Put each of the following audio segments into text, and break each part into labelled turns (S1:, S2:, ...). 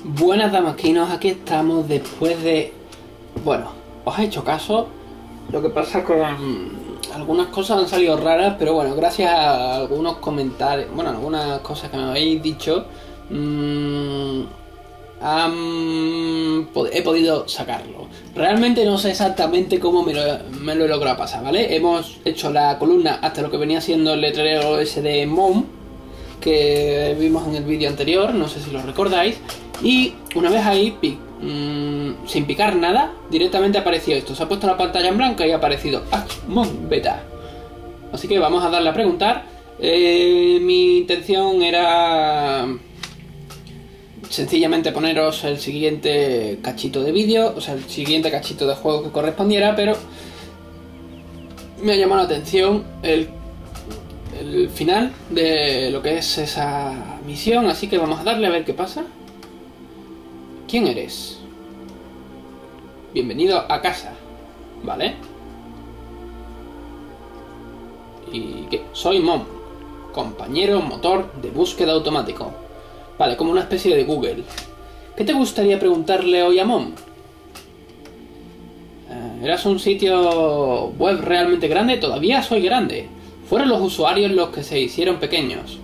S1: Buenas damasquinos, aquí estamos después de... Bueno, os he hecho caso. Lo que pasa es que algunas cosas han salido raras, pero bueno, gracias a algunos comentarios, bueno, algunas cosas que me habéis dicho, he podido sacarlo. Realmente no sé exactamente cómo me lo he logrado pasar, ¿vale? Hemos hecho la columna hasta lo que venía siendo el letrero ese de Mom, que vimos en el vídeo anterior, no sé si lo recordáis. Y una vez ahí, sin picar nada, directamente apareció esto. Se ha puesto la pantalla en blanco y ha aparecido Mom Beta. Así que vamos a darle a preguntar. Mi intención era sencillamente poneros el siguiente cachito de vídeo, o sea, el siguiente cachito de juego que correspondiera, pero me ha llamado la atención el final de lo que es esa misión, así que vamos a darle a ver qué pasa. ¿Quién eres? Bienvenido a casa, ¿vale? ¿Y qué? Soy Mom, compañero motor de búsqueda automático. Vale, como una especie de Google. ¿Qué te gustaría preguntarle hoy a Mom? ¿Eras un sitio web realmente grande? Todavía soy grande. Fueron los usuarios los que se hicieron pequeños.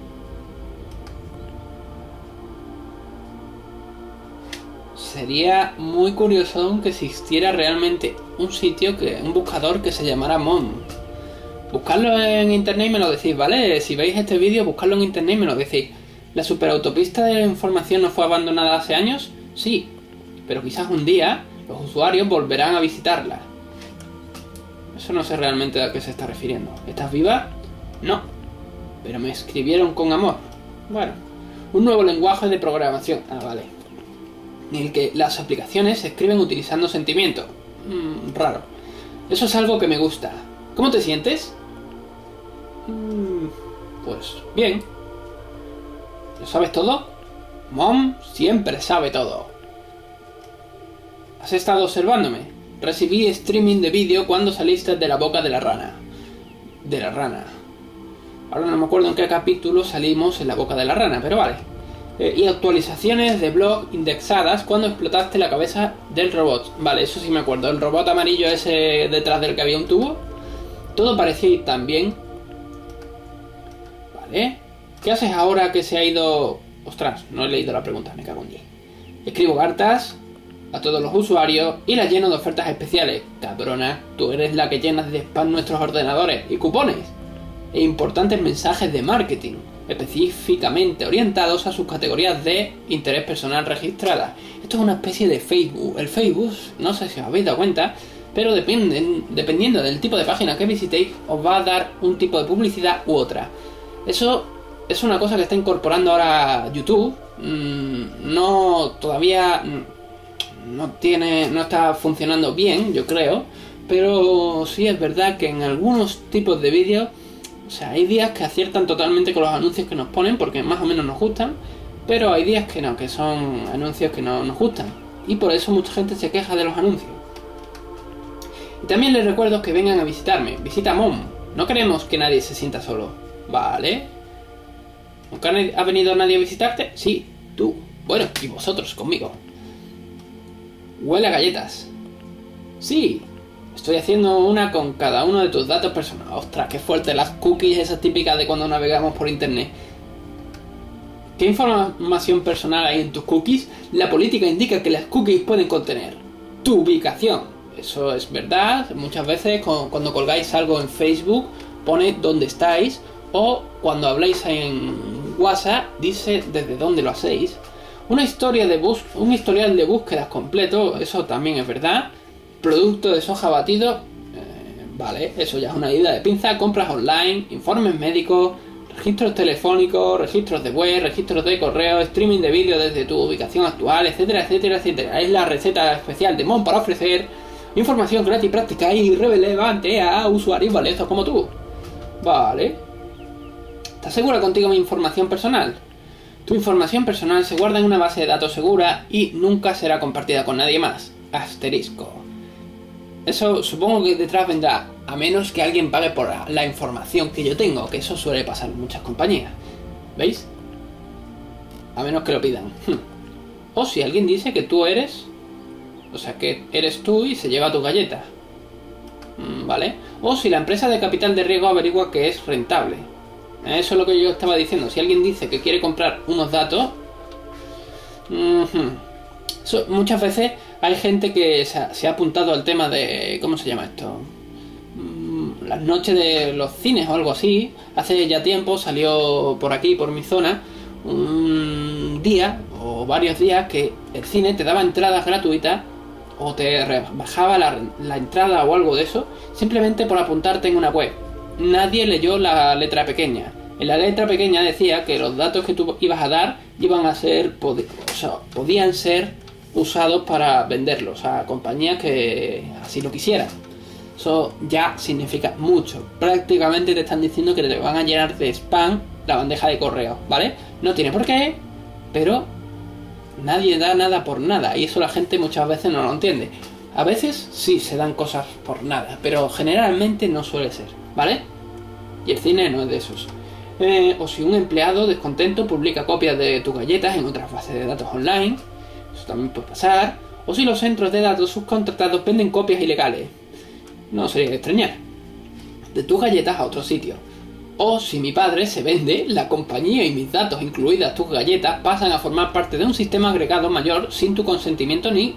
S1: Sería muy curioso que existiera realmente un sitio, un buscador que se llamara Mom. Buscarlo en internet y me lo decís, ¿vale? Si veis este vídeo, buscarlo en internet y me lo decís. ¿La superautopista de la información no fue abandonada hace años? Sí, pero quizás un día los usuarios volverán a visitarla. Eso no sé realmente a qué se está refiriendo. ¿Estás viva? No, pero me escribieron con amor. Bueno, un nuevo lenguaje de programación. Vale. En el que las aplicaciones se escriben utilizando sentimiento. Raro. Eso es algo que me gusta. ¿Cómo te sientes? Pues bien. ¿Lo sabes todo? Mom siempre sabe todo. ¿Has estado observándome? Recibí streaming de vídeo cuando saliste de la boca de la rana. De la rana. Ahora no me acuerdo en qué capítulo salimos en la boca de la rana, pero vale. Y actualizaciones de blog indexadas cuando explotaste la cabeza del robot. Vale, eso sí me acuerdo. El robot amarillo ese detrás del que había un tubo. Todo parecía ir tan bien. Vale. ¿Qué haces ahora que se ha ido...? Ostras, no he leído la pregunta, me cago en 10. Escribo cartas a todos los usuarios y las lleno de ofertas especiales. Cabrona, tú eres la que llenas de spam nuestros ordenadores y cupones. E importantes mensajes de marketing, específicamente orientados a sus categorías de interés personal registradas. Esto es una especie de Facebook. El Facebook, no sé si os habéis dado cuenta, pero dependiendo del tipo de página que visitéis, os va a dar un tipo de publicidad u otra. Eso es una cosa que está incorporando ahora YouTube. Todavía no está funcionando bien, yo creo, pero sí es verdad que en algunos tipos de vídeos, o sea, hay días que aciertan totalmente con los anuncios que nos ponen porque más o menos nos gustan, pero hay días que no, que son anuncios que no nos gustan, y por eso mucha gente se queja de los anuncios. Y también les recuerdo que vengan a visitarme. Visita Mom. No queremos que nadie se sienta solo. Vale. ¿Nunca ha venido nadie a visitarte? Sí, tú. Bueno, y vosotros conmigo. Huele a galletas. Sí, estoy haciendo una con cada uno de tus datos personales. Ostras, qué fuerte, las cookies esas típicas de cuando navegamos por internet. ¿Qué información personal hay en tus cookies? La política indica que las cookies pueden contener tu ubicación. Eso es verdad. Muchas veces cuando colgáis algo en Facebook pone dónde estáis, o cuando habláis en WhatsApp dice desde dónde lo hacéis. Un historial de búsquedas completo, eso también es verdad. Producto de soja batido, vale, eso ya es una ida de pinza. Compras online, informes médicos, registros telefónicos, registros de web, registros de correo, streaming de vídeo desde tu ubicación actual, etcétera, etcétera, etcétera. Es la receta especial de Mom para ofrecer información gratis, práctica y relevante a usuarios valiosos como tú. Vale. ¿Estás segura contigo mi información personal? Tu información personal se guarda en una base de datos segura y nunca será compartida con nadie más. Asterisco. Eso supongo que detrás vendrá, a menos que alguien pague por la información que yo tengo, que eso suele pasar en muchas compañías. ¿Veis? A menos que lo pidan. O si alguien dice que tú eres, o sea, que eres tú y se lleva tus galletas. ¿Vale? O si la empresa de capital de riesgo averigua que es rentable. Eso es lo que yo estaba diciendo. Si alguien dice que quiere comprar unos datos... muchas veces hay gente que se ha apuntado al tema de... ¿Cómo se llama esto? Las noches de los cines o algo así. Hace ya tiempo salió por aquí, por mi zona, un día o varios días que el cine te daba entradas gratuitas o te bajaba la entrada o algo de eso, simplemente por apuntarte en una web. Nadie leyó la letra pequeña. En la letra pequeña decía que los datos que tú ibas a dar iban a ser, podían ser usados para venderlos a compañías que así lo quisieran. Eso ya significa mucho. Prácticamente te están diciendo que te van a llenar de spam la bandeja de correo, ¿vale? No tiene por qué, pero nadie da nada por nada, y eso la gente muchas veces no lo entiende. A veces sí se dan cosas por nada, pero generalmente no suele ser, ¿vale? Y el cine no es de esos. O si un empleado descontento publica copias de tus galletas en otras bases de datos online, eso también puede pasar. O si los centros de datos subcontratados venden copias ilegales, no sería de extrañar, de tus galletas a otro sitio. O si mi padre se vende, la compañía y mis datos, incluidas tus galletas, pasan a formar parte de un sistema agregado mayor sin tu consentimiento ni...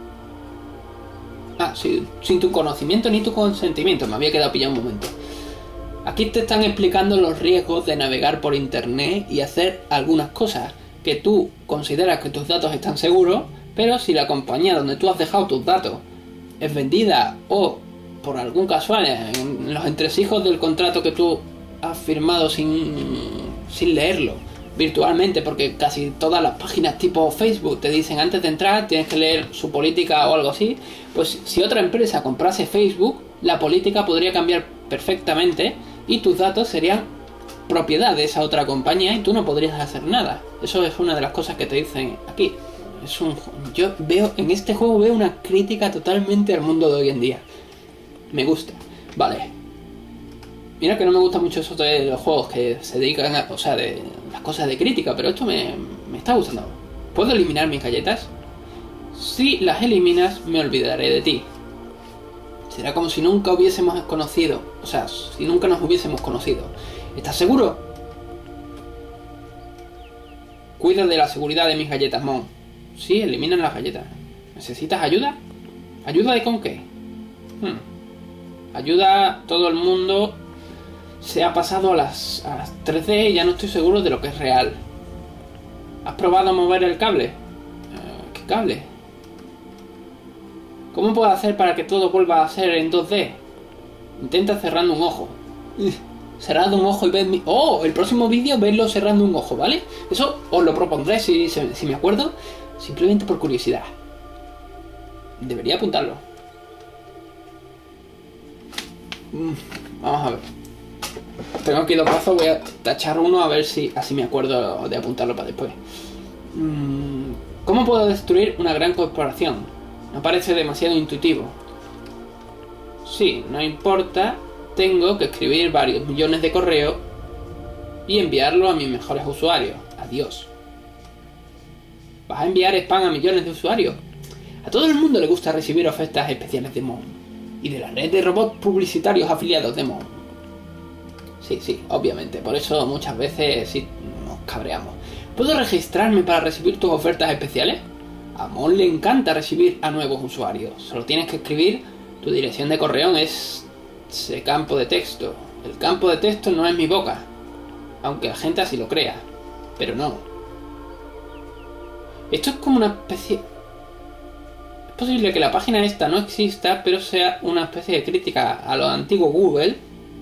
S1: sin tu conocimiento ni tu consentimiento. Me había quedado pillado un momento. Aquí te están explicando los riesgos de navegar por internet y hacer algunas cosas que tú consideras que tus datos están seguros, pero si la compañía donde tú has dejado tus datos es vendida o por algún casual en los entresijos del contrato que tú has firmado sin leerlo virtualmente, porque casi todas las páginas tipo Facebook te dicen antes de entrar tienes que leer su política o algo así, pues si otra empresa comprase Facebook, la política podría cambiar perfectamente y tus datos serían propiedad de esa otra compañía y tú no podrías hacer nada. Eso es una de las cosas que te dicen aquí. Yo veo en este juego una crítica totalmente al mundo de hoy en día. Me gusta. Vale. Mira que no me gusta mucho eso de los juegos que se dedican a... O sea, de las cosas de crítica, pero esto me está gustando. ¿Puedo eliminar mis galletas? Si las eliminas, me olvidaré de ti. Será como si nunca hubiésemos conocido. O sea, si nunca nos hubiésemos conocido. ¿Estás seguro? Cuida de la seguridad de mis galletas, Mon. Sí, eliminan las galletas. ¿Necesitas ayuda? ¿Ayuda de con qué? Ayuda, todo el mundo se ha pasado a las 3D y ya no estoy seguro de lo que es real. ¿Has probado a mover el cable? ¿Qué cable? ¿Cómo puedo hacer para que todo vuelva a ser en 2D? Intenta cerrando un ojo. Cerrando un ojo y ved mi... ¡Oh! El próximo vídeo vedlo cerrando un ojo, ¿vale? Eso os lo propondré si me acuerdo. Simplemente por curiosidad. Debería apuntarlo. Vamos a ver. Tengo aquí dos brazos, voy a tachar uno a ver si así me acuerdo de apuntarlo para después. ¿Cómo puedo destruir una gran corporación? No parece demasiado intuitivo. Sí, no importa. Tengo que escribir varios millones de correos y enviarlo a mis mejores usuarios. Adiós. ¿Vas a enviar spam a millones de usuarios? A todo el mundo le gusta recibir ofertas especiales de Mon y de la red de robots publicitarios afiliados de Mon. Sí, obviamente. Por eso muchas veces sí nos cabreamos. ¿Puedo registrarme para recibir tus ofertas especiales? A Mon le encanta recibir a nuevos usuarios. Solo tienes que escribir tu dirección de correo en ese campo de texto. El campo de texto no es mi boca, aunque la gente así lo crea. Pero no. Esto es como una especie... Es posible que la página esta no exista, pero sea una especie de crítica a lo antiguo Google.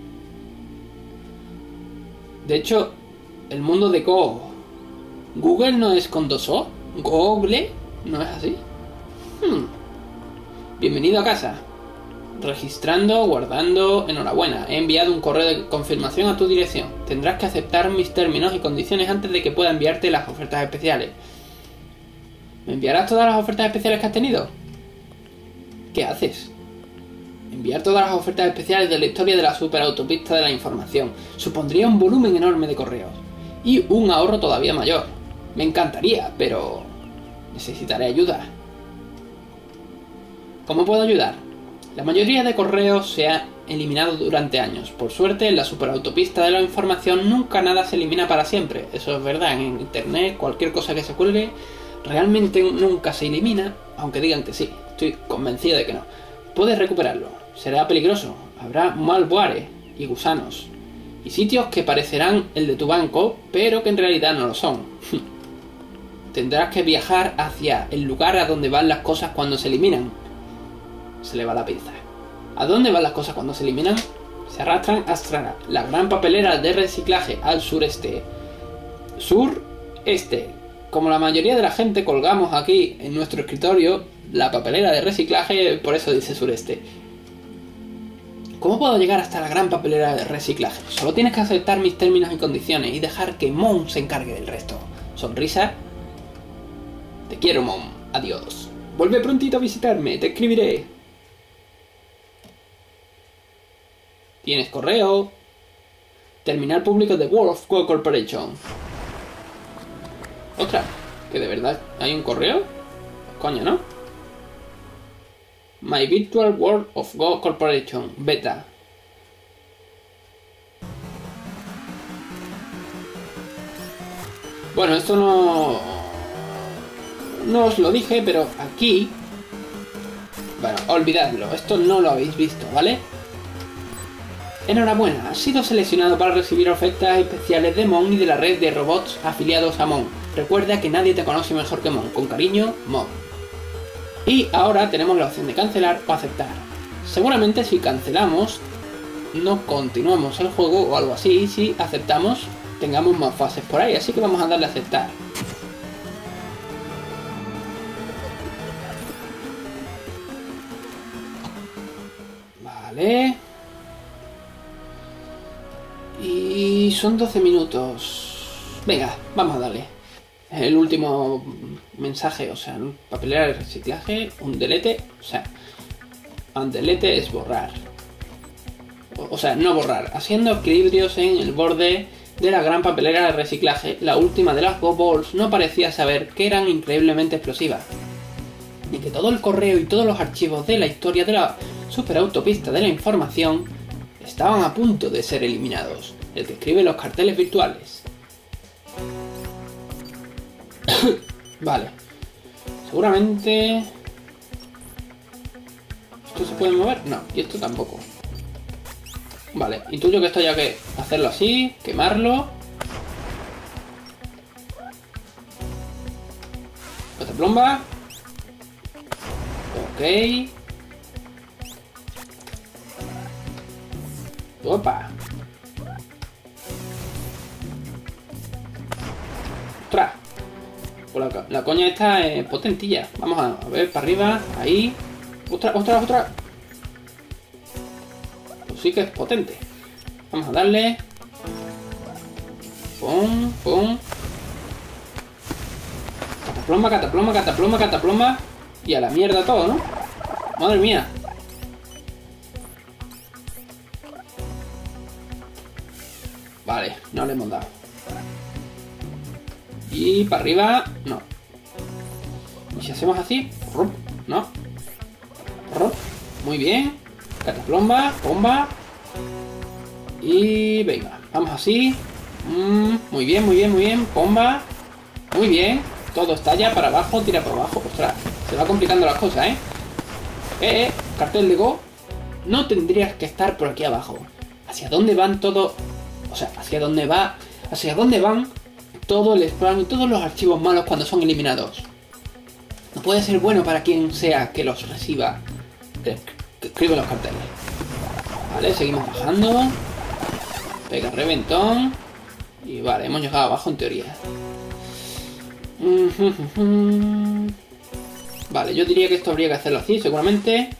S1: De hecho, el mundo de Go. Google no es con dos O. Google no es así. Bienvenido a casa. Registrando, guardando, enhorabuena. He enviado un correo de confirmación a tu dirección. Tendrás que aceptar mis términos y condiciones antes de que pueda enviarte las ofertas especiales. ¿Me enviarás todas las ofertas especiales que has tenido? ¿Qué haces? Enviar todas las ofertas especiales de la historia de la superautopista de la información supondría un volumen enorme de correos y un ahorro todavía mayor. Me encantaría, pero Necesitaré ayuda. ¿Cómo puedo ayudar? La mayoría de correos se ha eliminado durante años. Por suerte, en la superautopista de la información nunca nada se elimina para siempre. Eso es verdad, en internet cualquier cosa que se cuelgue realmente nunca se elimina, aunque digan que sí. Estoy convencido de que no. Puedes recuperarlo. Será peligroso. Habrá malware y gusanos. Y sitios que parecerán el de tu banco, pero que en realidad no lo son. Tendrás que viajar hacia el lugar a donde van las cosas cuando se eliminan. Se le va la pinza. ¿A dónde van las cosas cuando se eliminan? Se arrastran hasta la gran papelera de reciclaje al sureste. Sureste. Como la mayoría de la gente colgamos aquí en nuestro escritorio la papelera de reciclaje, por eso dice sureste. ¿Cómo puedo llegar hasta la gran papelera de reciclaje? Solo tienes que aceptar mis términos y condiciones y dejar que Mon se encargue del resto. Sonrisa. Te quiero, Mon. Adiós. Vuelve prontito a visitarme, te escribiré. ¿Tienes correo? Terminal público de World of Go Corporation. Otra, que de verdad hay un correo. Coño, ¿no? My Virtual World of Go Corporation Beta. Bueno, esto no os lo dije, pero aquí... Bueno, olvidadlo, esto no lo habéis visto, ¿vale? Enhorabuena, has sido seleccionado para recibir ofertas especiales de Mon y de la red de robots afiliados a Mon. Recuerda que nadie te conoce mejor que Mon. Con cariño, Mon. Y ahora tenemos la opción de cancelar o aceptar. Seguramente si cancelamos, no continuamos el juego o algo así. Si aceptamos, tengamos más fases por ahí. Así que vamos a darle a aceptar. Vale. Y son 12 minutos. Venga, vamos a darle. El último mensaje, o sea, papelera de reciclaje, un delete, o sea, un delete es borrar. O sea, no borrar. Haciendo equilibrios en el borde de la gran papelera de reciclaje, la última de las Go Balls no parecía saber que eran increíblemente explosivas. Ni que todo el correo y todos los archivos de la historia de la superautopista de la información estaban a punto de ser eliminados. El que escribe los carteles virtuales. Vale. Seguramente... ¿Esto se puede mover? No, y esto tampoco. Vale, intuyo que esto ya que hacerlo así, quemarlo. Otra plomba. Ok. Opa. ¡Ostras! Pues la coña esta es potentilla. Vamos a ver para arriba. Ahí. ¡Ostras, ostras, ostras! Pues sí que es potente. Vamos a darle. Pum, pum. Cataplomba, cataplomba, cataplomba, cataplomba. Y a la mierda todo, ¿no? Madre mía. Vale, no le hemos dado. Y para arriba, no. Y si hacemos así, no. Muy bien. Cataplomba, bomba. Y venga, vamos así. Muy bien, muy bien, muy bien. Bomba. Muy bien. Todo estalla para abajo, tira para abajo. Ostras, se va complicando las cosas, cartel de Go. No tendrías que estar por aquí abajo. ¿Hacia dónde van todo? O sea, ¿hacia dónde van todo el spam y todos los archivos malos cuando son eliminados? No puede ser bueno para quien sea que los reciba. Que escribe los carteles. Vale, seguimos bajando. Pega reventón. Y vale, hemos llegado abajo en teoría. Vale, yo diría que esto habría que hacerlo así, seguramente.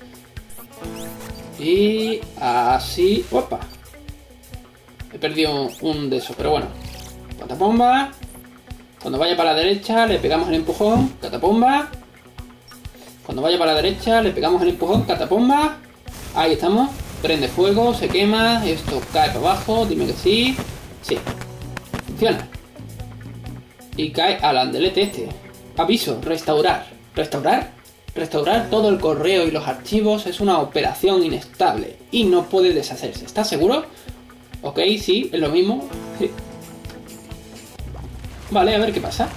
S1: Y así. ¡Opa! He perdido un de esos, pero bueno. Catapomba. Cuando vaya para la derecha le pegamos el empujón. Catapomba. Cuando vaya para la derecha le pegamos el empujón. Catapomba. Ahí estamos. Prende fuego, se quema. Esto cae para abajo. Dime que sí. Sí. Funciona. Y cae al andelete este. Aviso, restaurar. ¿Restaurar? Restaurar todo el correo y los archivos es una operación inestable y no puede deshacerse. ¿Estás seguro? Ok, sí, es lo mismo. Sí. Vale, a ver qué pasa.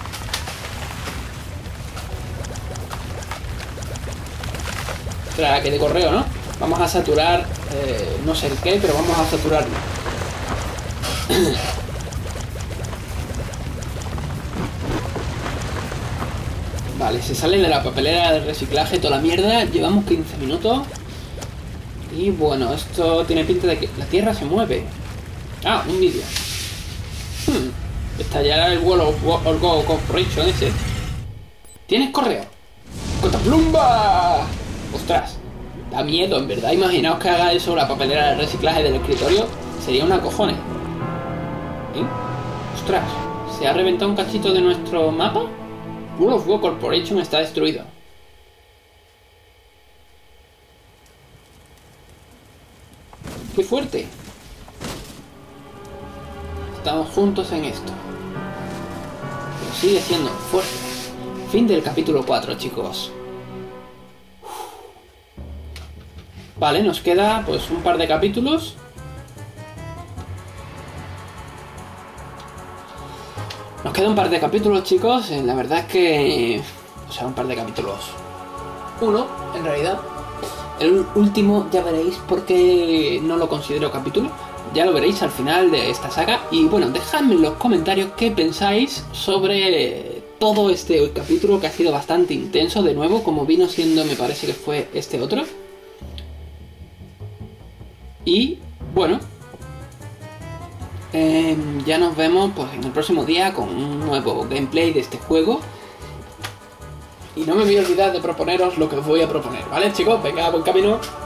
S1: Espera, que de correo, ¿no? Vamos a saturar, no sé el qué, pero vamos a saturarlo. Vale, se sale de la papelera de reciclaje toda la mierda. Llevamos 15 minutos. Y bueno, esto tiene pinta de que la Tierra se mueve. Ah, un vídeo. Estallará el World of Go Corporation ese. ¿Tienes correo? ¡Cotaplumba! ¡Ostras! Da miedo, en verdad. Imaginaos que haga eso la papelera de reciclaje del escritorio. Sería una cojones. ¿Eh? ¡Ostras! ¿Se ha reventado un cachito de nuestro mapa? World of Go Corporation está destruido. ¡Qué fuerte! Estamos juntos en esto. Pero sigue siendo fuerte. Fin del capítulo 4, chicos. Vale, nos queda pues un par de capítulos. Nos queda un par de capítulos, chicos. La verdad es que... O sea, un par de capítulos. Uno, en realidad. El último ya veréis por qué no lo considero capítulo. Ya lo veréis al final de esta saga. Y bueno, dejadme en los comentarios qué pensáis sobre todo este capítulo, que ha sido bastante intenso. De nuevo, como vino siendo, me parece que fue este otro. Y bueno, ya nos vemos pues en el próximo día con un nuevo gameplay de este juego. Y no me voy a olvidar de proponeros lo que os voy a proponer, ¿vale, chicos? Venga, buen camino.